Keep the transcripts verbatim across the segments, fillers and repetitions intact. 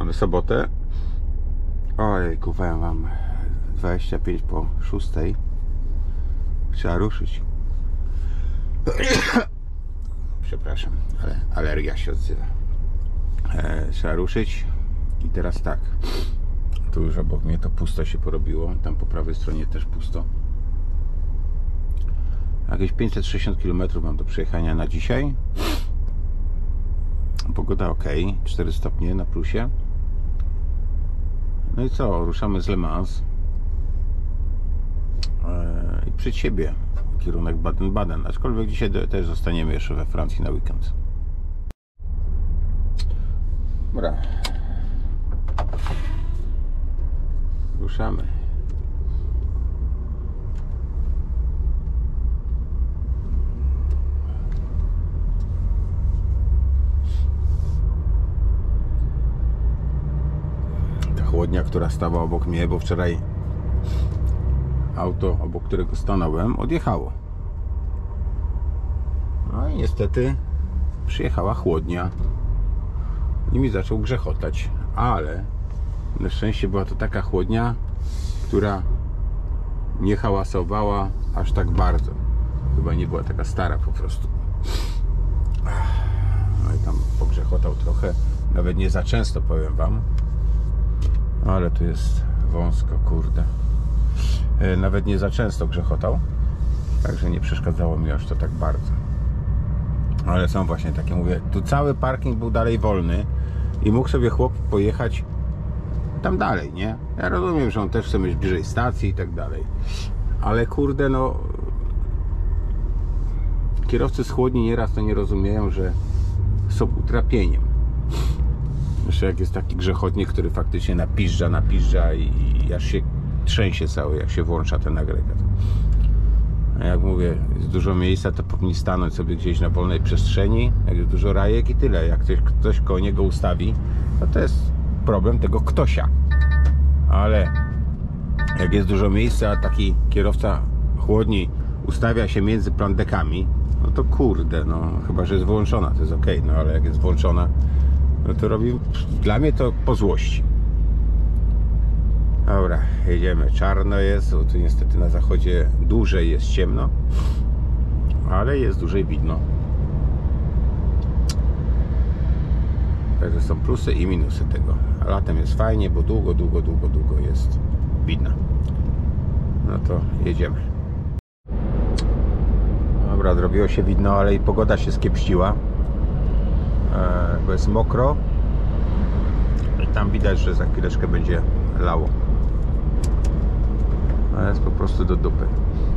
Mamy sobotę. Ojejku, powiem wam, dwadzieścia pięć po szóstej. Trzeba ruszyć. Przepraszam, ale alergia się odzywa. E, trzeba ruszyć. I teraz tak. Tu już obok mnie to pusto się porobiło. Tam po prawej stronie też pusto. Jakieś pięćset sześćdziesiąt kilometrów mam do przejechania na dzisiaj. Pogoda ok, cztery stopnie na plusie. No i co, ruszamy z Le Mans i przed siebie kierunek Baden-Baden, aczkolwiek dzisiaj też zostaniemy jeszcze we Francji na weekend. Dobra, ruszamy. Chłodnia, która stała obok mnie, bo wczoraj auto, obok którego stanąłem, odjechało. No i niestety przyjechała chłodnia i mi zaczął grzechotać, ale na szczęście była to taka chłodnia, która nie hałasowała aż tak bardzo. Chyba nie była taka stara po prostu. No i tam pogrzechotał trochę, nawet nie za często, powiem wam. Ale tu jest wąsko, kurde. Nawet nie za często grzechotał, także nie przeszkadzało mi aż to tak bardzo. Ale są właśnie takie, mówię, tu cały parking był dalej wolny i mógł sobie chłop pojechać tam dalej, nie? Ja rozumiem, że on też chce mieć bliżej stacji i tak dalej. Ale kurde, no kierowcy z chłodni nieraz to nie rozumieją, że są utrapieniem. Jeszcze jak jest taki grzechotnik, który faktycznie napiżdża, napiżdża i aż się trzęsie cały, jak się włącza ten agregat. A jak mówię, jest dużo miejsca, to powinni stanąć sobie gdzieś na wolnej przestrzeni, jak jest dużo rajek i tyle. Jak ktoś, ktoś koło niego ustawi, to to jest problem tego ktośa. Ale jak jest dużo miejsca, a taki kierowca chłodni ustawia się między plandekami, no to kurde, no chyba że jest wyłączona, to jest ok, no ale jak jest włączona, no to robi, dla mnie to po złości. Dobra, jedziemy. Czarno jest, bo tu niestety na zachodzie dłużej jest ciemno, ale jest dłużej widno. Także są plusy i minusy tego. A latem jest fajnie, bo długo, długo, długo, długo jest widno. No to jedziemy. Dobra, zrobiło się widno, ale i pogoda się skiepściła. Bo jest mokro i tam widać, że za chwileczkę będzie lało. Ale jest po prostu do dupy.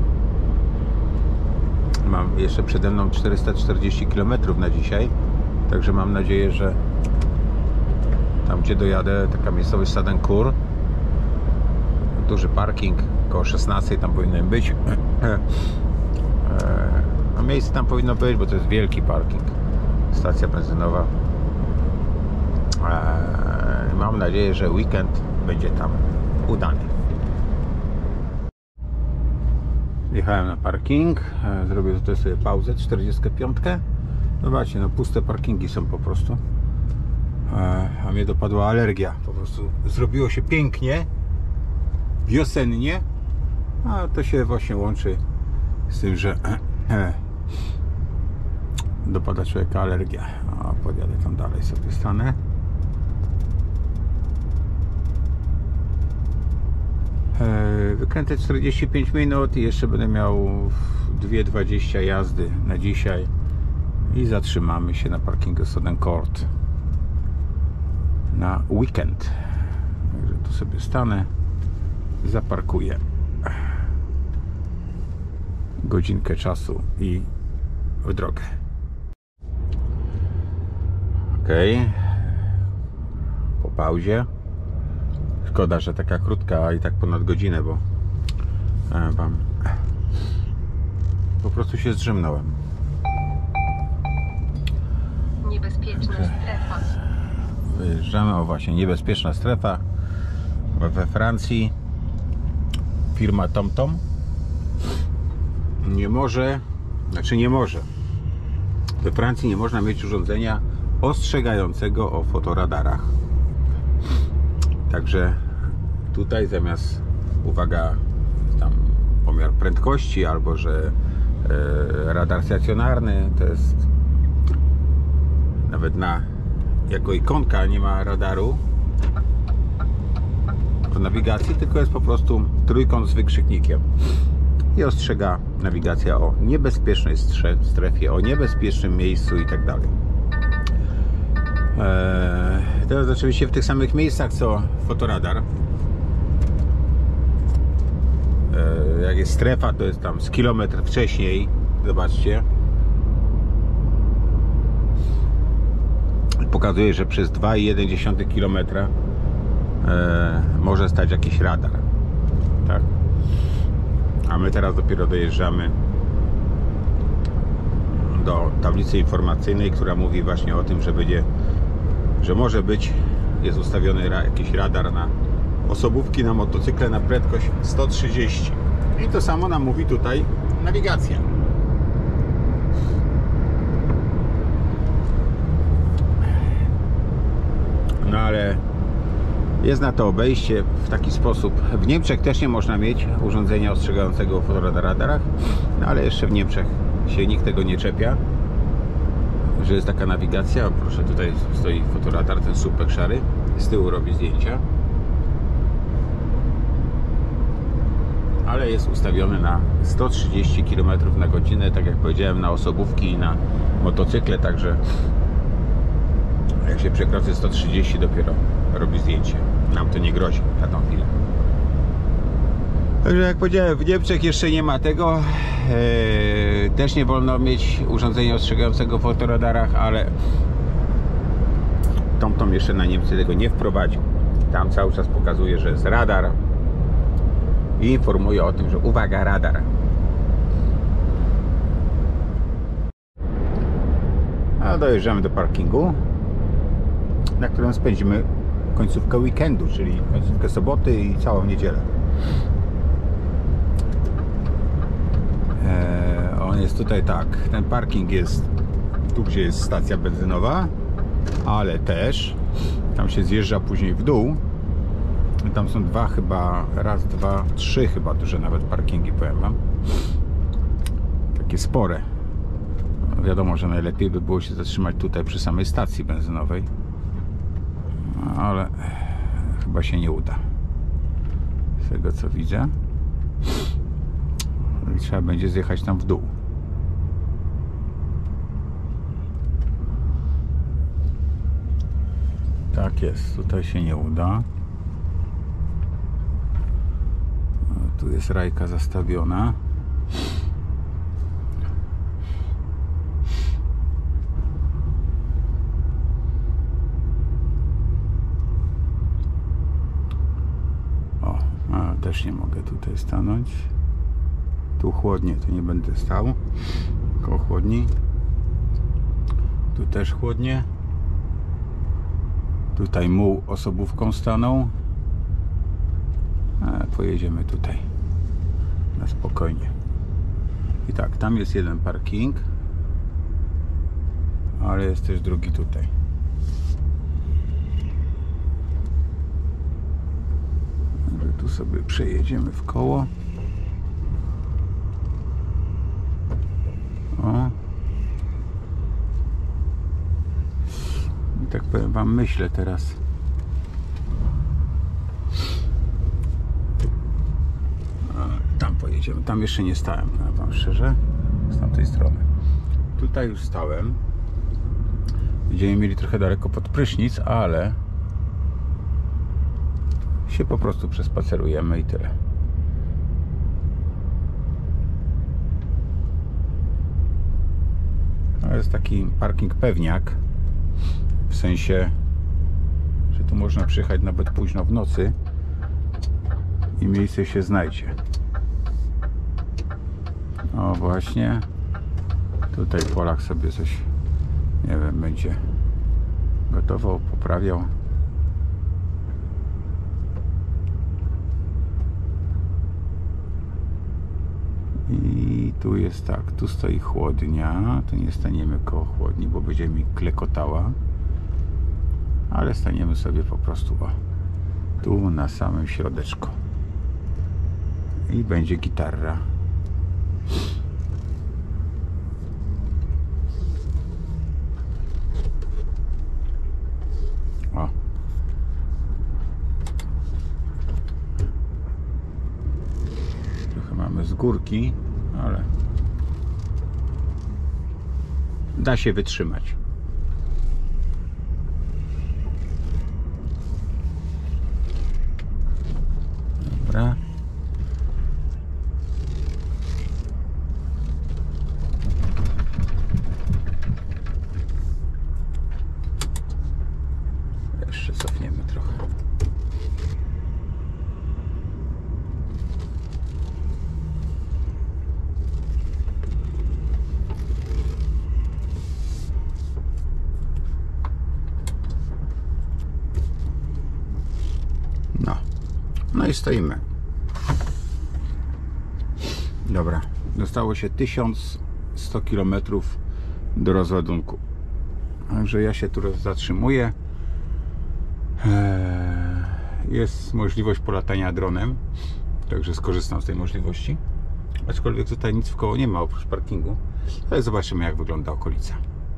Mam jeszcze przede mną czterysta czterdzieści kilometrów na dzisiaj, także mam nadzieję, że tam gdzie dojadę, taka miejscowość Sadencourt, duży parking, około szesnastej tam powinien być. A miejsce tam powinno być, bo to jest wielki parking, stacja benzynowa. Mam nadzieję, że weekend będzie tam udany. Wjechałem na parking, zrobię tutaj sobie pauzę, czterdziestkę pięć. Zobaczcie, no puste parkingi są po prostu. A mnie dopadła alergia. Po prostu zrobiło się pięknie, wiosennie, a to się właśnie łączy z tym, że dopada człowieka alergia. A podjadę tam dalej, sobie stanę. Wykręcę czterdzieści pięć minut i jeszcze będę miał dwie dwadzieścia jazdy na dzisiaj i zatrzymamy się na parkingu Sadencourt na weekend. Także tu sobie stanę, zaparkuję, godzinkę czasu i w drogę. Ok, po pauzie. Szkoda, że taka krótka i tak ponad godzinę, bo e, wam po prostu się zdrzemnąłem. Niebezpieczna strefa. Wyjeżdżamy, o właśnie, niebezpieczna strefa we Francji. Firma TomTom nie może, znaczy nie może. We Francji nie można mieć urządzenia ostrzegającego o fotoradarach. Także tutaj zamiast, uwaga, tam pomiar prędkości albo że e, radar stacjonarny, to jest nawet na jako ikonka nie ma radaru w nawigacji, tylko jest po prostu trójkąt z wykrzyknikiem i ostrzega nawigacja o niebezpiecznej strefie, o niebezpiecznym miejscu i tak dalej. Eee, teraz oczywiście w tych samych miejscach co fotoradar. Eee, jak jest strefa, to jest tam z kilometr wcześniej. Zobaczcie. Pokazuje, że przez dwa i jeden dziesiąty kilometra eee, może stać jakiś radar. Tak. A my teraz dopiero dojeżdżamy do tablicy informacyjnej, która mówi właśnie o tym, że będzie, że może być, jest ustawiony ra, jakiś radar na osobówki, na motocykle na prędkość sto trzydzieści. I to samo nam mówi tutaj nawigacja. No ale jest na to obejście w taki sposób. W Niemczech też nie można mieć urządzenia ostrzegającego o fotoradarach, no ale jeszcze w Niemczech się nikt tego nie czepia, że jest taka nawigacja. Proszę, tutaj stoi fotoradar, ten słupek szary, z tyłu robi zdjęcia, ale jest ustawiony na sto trzydzieści kilometrów na godzinę, tak jak powiedziałem, na osobówki i na motocykle, także jak się przekroczy sto trzydzieści, dopiero robi zdjęcie. Nam to nie grozi na tą chwilę. Także jak powiedziałem, w Niemczech jeszcze nie ma tego. Eee, też nie wolno mieć urządzenia ostrzegającego o fotoradarach, ale TomTom jeszcze na Niemcy tego nie wprowadził. Tam cały czas pokazuje, że jest radar i informuje o tym, że uwaga, radar. A dojeżdżamy do parkingu, na którym spędzimy końcówkę weekendu, czyli końcówkę soboty i całą niedzielę. Eee, on jest tutaj tak, ten parking jest tu, gdzie jest stacja benzynowa, ale też tam się zjeżdża później w dół. I tam są dwa chyba, raz, dwa, trzy chyba duże nawet parkingi, powiem wam. Takie spore. No, wiadomo, że najlepiej by było się zatrzymać tutaj przy samej stacji benzynowej, ale chyba się nie uda. Z tego co widzę. I trzeba będzie zjechać tam w dół. Tak jest, tutaj się nie uda. Tu jest rajka zastawiona. O, a też nie mogę tutaj stanąć. Tu chłodnie, to nie będę stał. Koło chłodni. Tu też chłodnie. Tutaj muł osobówką stanął. A pojedziemy tutaj na spokojnie. I tak, tam jest jeden parking, ale jest też drugi tutaj. Tu sobie przejedziemy w koło. O. I tak powiem wam, myślę teraz. Tam pojedziemy. Tam jeszcze nie stałem, powiem wam szczerze, z tamtej strony. Tutaj już stałem. Będziemy mieli trochę daleko pod prysznic, ale się po prostu przespacerujemy i tyle. To jest taki parking pewniak, w sensie, że tu można przyjechać nawet późno w nocy i miejsce się znajdzie. O właśnie, tutaj Polak sobie coś, nie wiem, będzie gotował, poprawiał. I tu jest tak, tu stoi chłodnia, tu nie staniemy koło chłodni, bo będzie mi klekotała, ale staniemy sobie po prostu o, Tu na samym środeczku. I będzie gitarra. O. Trochę mamy z górki, ale da się wytrzymać. Dobra. Jeszcze cofniemy trochę. No. No i stoimy. Dobra. Zostało się tysiąc sto kilometrów do rozładunku. Także ja się tu zatrzymuję. Jest możliwość polatania dronem, także skorzystam z tej możliwości. Aczkolwiek tutaj nic wkoło nie ma oprócz parkingu, ale zobaczymy, jak wygląda okolica.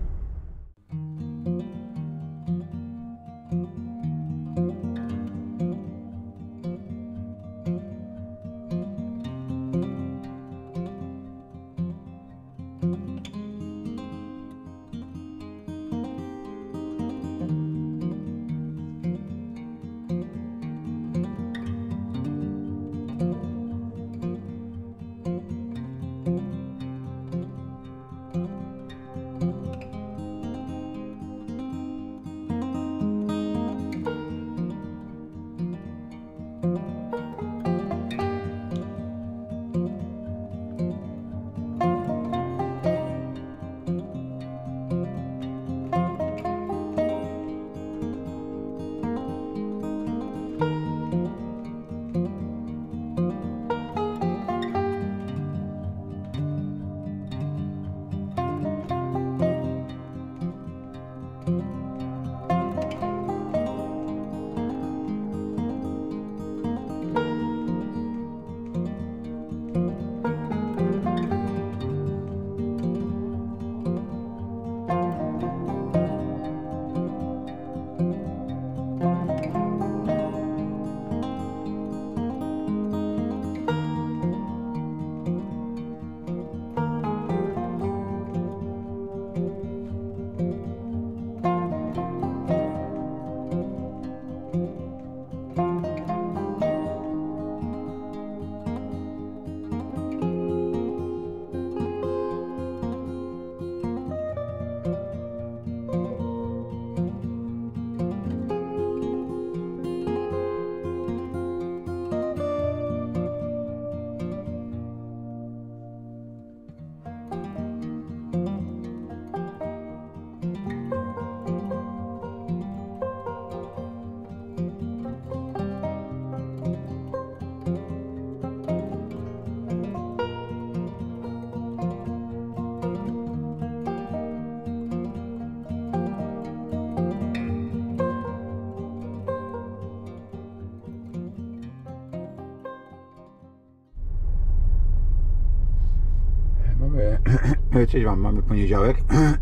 Cześć wam, mamy poniedziałek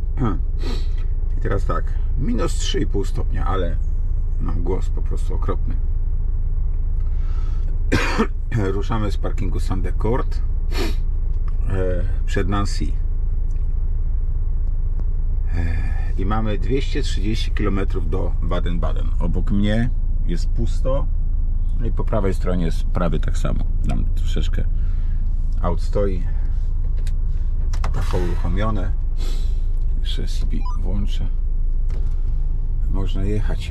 i teraz tak, minus trzy i pół stopnia, ale mam głos po prostu okropny. Ruszamy z parkingu Saint-Decourt przed Nancy i mamy dwieście trzydzieści kilometrów do Baden-Baden. Obok mnie jest pusto i po prawej stronie jest prawie tak samo. Tam troszeczkę aut stoi. Trochę uruchomione. Jeszcze C B włączę. Można jechać.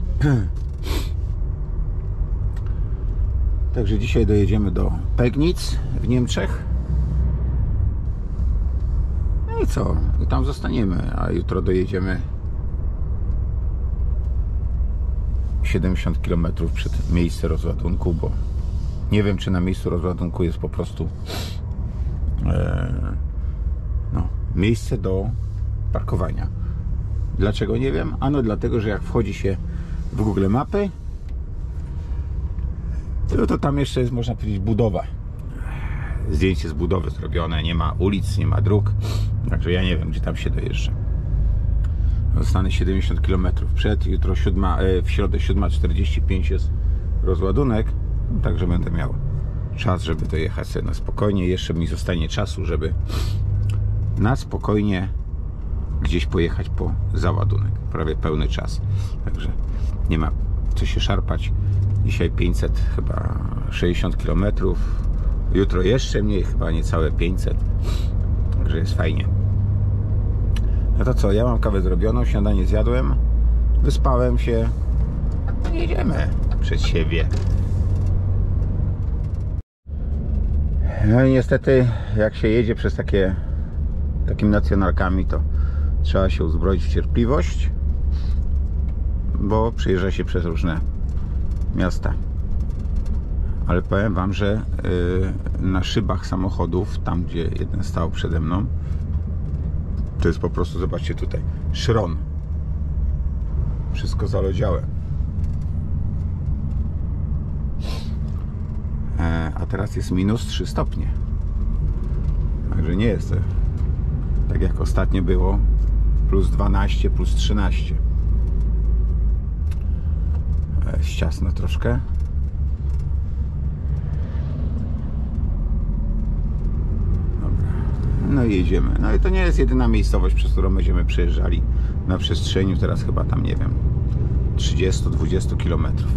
Także dzisiaj dojedziemy do Pegnitz w Niemczech. No i co? I tam zostaniemy, a jutro dojedziemy siedemdziesiąt kilometrów przed miejsce rozładunku, bo nie wiem, czy na miejscu rozładunku jest po prostu e, no, miejsce do parkowania. Dlaczego nie wiem? Ano dlatego, że jak wchodzi się w Google Mapy, No to tam jeszcze jest, można powiedzieć, budowa. Zdjęcie z budowy zrobione, nie ma ulic, nie ma dróg. Także ja nie wiem, gdzie tam się dojeżdża. Zostanę siedemdziesiąt kilometrów przed. Jutro siódma, w środę siódma czterdzieści pięć jest rozładunek. Także będę miał czas, żeby dojechać sobie na spokojnie. Jeszcze mi zostanie czasu, żeby na spokojnie gdzieś pojechać po załadunek. Prawie pełny czas. Także nie ma co się szarpać. Dzisiaj pięćset, chyba sześćdziesiąt kilometrów. Jutro jeszcze mniej, chyba niecałe pięćset. Także jest fajnie. No to co, ja mam kawę zrobioną, śniadanie zjadłem, wyspałem się. Jedziemy przed siebie. No i niestety, jak się jedzie przez takie takimi nacjonalkami, to trzeba się uzbroić w cierpliwość, bo przejeżdża się przez różne miasta. Ale powiem wam, że yy, na szybach samochodów, tam gdzie jeden stał przede mną, to jest po prostu, zobaczcie tutaj, szron. Wszystko zalodziałe. E, a teraz jest minus trzy stopnie. Także nie jest to tak jak ostatnio było, plus dwanaście, plus trzynaście. E, jest ciasno troszkę. No i jedziemy. No i to nie jest jedyna miejscowość, przez którą będziemy przejeżdżali na przestrzeni teraz chyba tam, nie wiem, trzydzieści do dwudziestu kilometrów.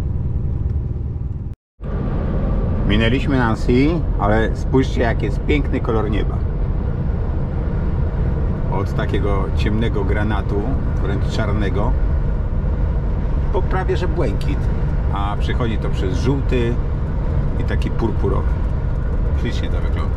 Minęliśmy Nancy, ale spójrzcie, jak jest piękny kolor nieba. Od takiego ciemnego granatu, wręcz czarnego, po prawie że błękit, a przechodzi to przez żółty i taki purpurowy. Ślicznie to wygląda.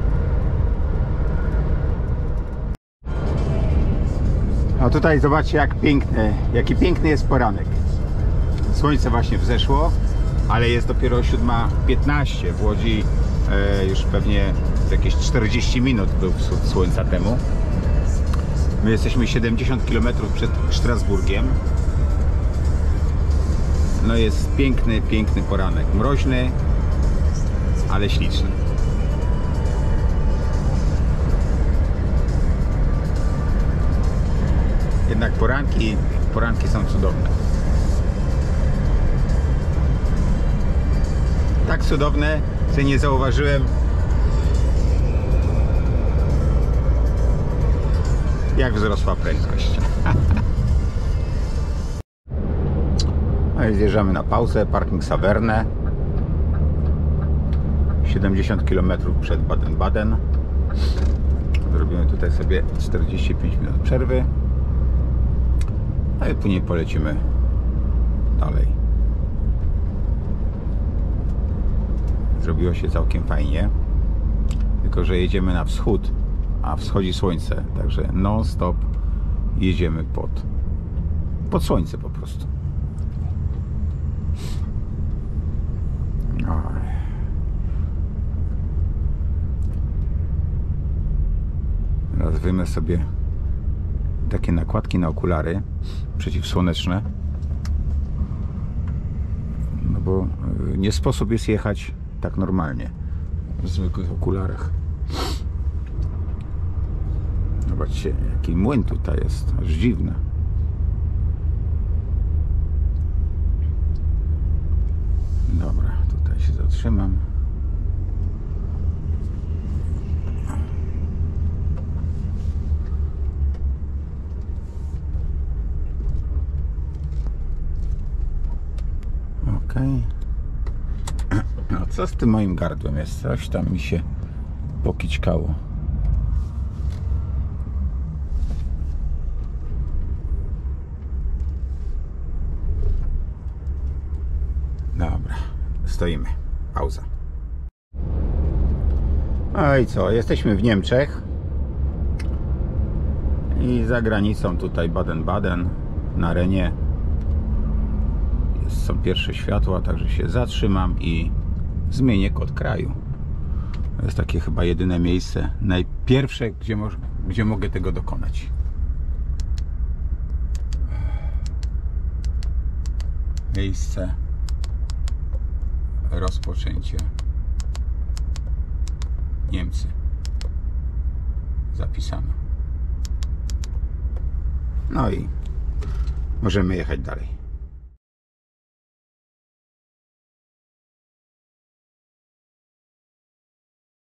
A tutaj zobaczcie, jak piękny, jaki piękny jest poranek. Słońce właśnie wzeszło, ale jest dopiero siódma piętnaście. W Łodzi e, już pewnie jakieś czterdzieści minut był wschód słońca temu. My jesteśmy siedemdziesiąt kilometrów przed Strasburgiem. No jest piękny, piękny poranek. Mroźny, ale śliczny. Jednak poranki, poranki są cudowne. Tak cudowne, że nie zauważyłem, jak wzrosła prędkość. No i zjeżdżamy na pauzę, parking Saverne. siedemdziesiąt kilometrów przed Baden-Baden. Zrobimy tutaj sobie czterdzieści pięć minut przerwy. No i później polecimy dalej. Zrobiło się całkiem fajnie. Tylko że jedziemy na wschód, a wschodzi słońce. Także non stop jedziemy pod, pod słońce po prostu. Oj. Teraz wyjmę sobie takie nakładki na okulary przeciwsłoneczne, no bo nie sposób jest jechać tak normalnie w zwykłych okularach. Zobaczcie, jaki młyn tutaj jest, aż dziwne. Dobra, tutaj się zatrzymam. Okej. No co z tym moim gardłem jest? Coś tam mi się pokićkało. Dobra, stoimy. Pauza. No i co? Jesteśmy w Niemczech. I za granicą tutaj Baden-Baden, na Renie. Są pierwsze światła, także się zatrzymam i zmienię kod kraju. To jest takie chyba jedyne miejsce, najpierwsze, gdzie, mo gdzie mogę tego dokonać. Miejsce rozpoczęcie. Niemcy. Zapisano. No i możemy jechać dalej.